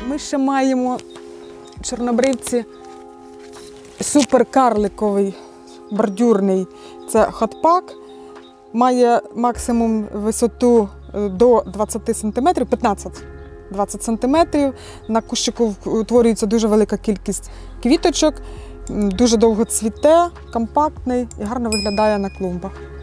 Ми ще маємо чорнобривці суперкарликовий, бордюрний. Це хот-пак. Має максимум висоту до 20 см, 15-20 см. На кущику утворюється дуже велика кількість квіточок, дуже довго цвіте, компактний і гарно виглядає на клумбах.